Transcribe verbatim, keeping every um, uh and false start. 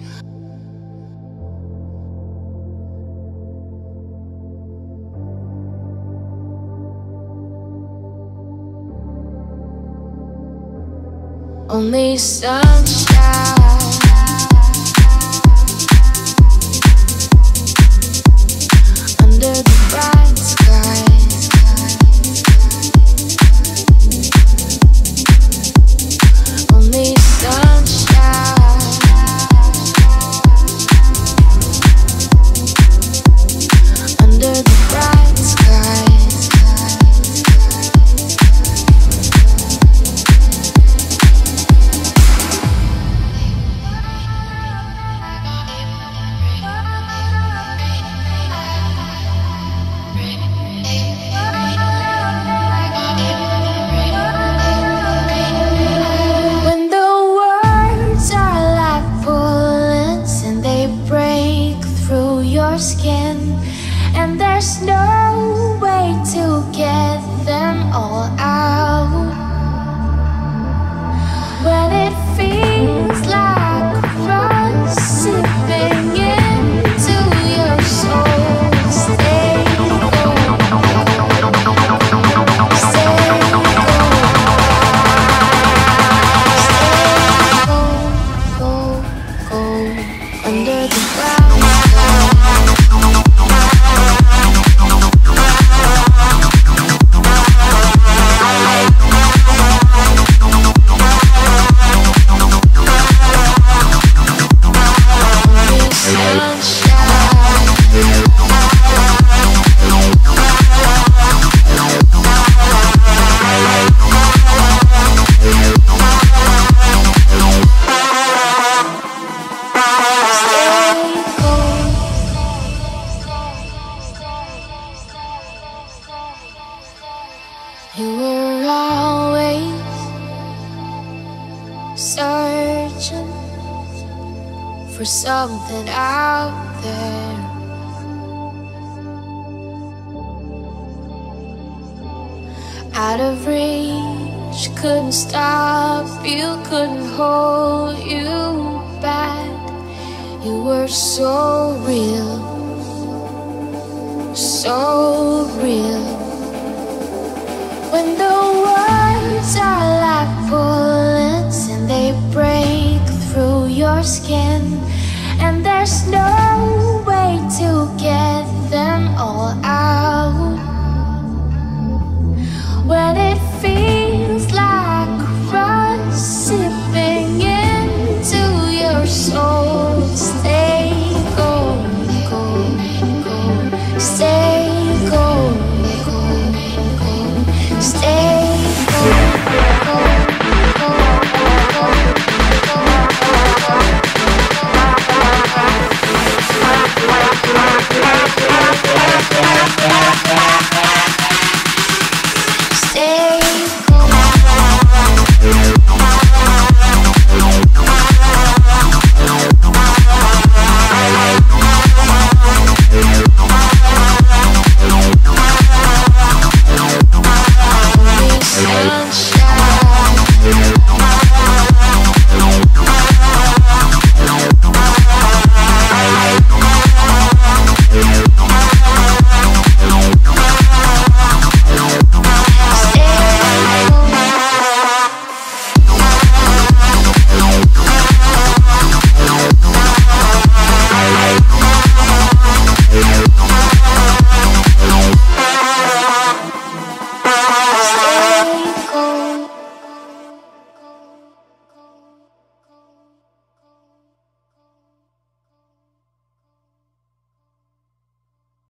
Only sunshine under the bright sky. Only sunshine under the bright sky. Skin, and there's no way to get them all out. When it feels like fun sipping into your soul, stay gold, stay gold, stay gold, gold, gold under the ground. You were always searching for something out there. Out of reach, couldn't stop you, couldn't hold you back. You were so real, so real. When the words are like bullets and they break through your skin, and there's no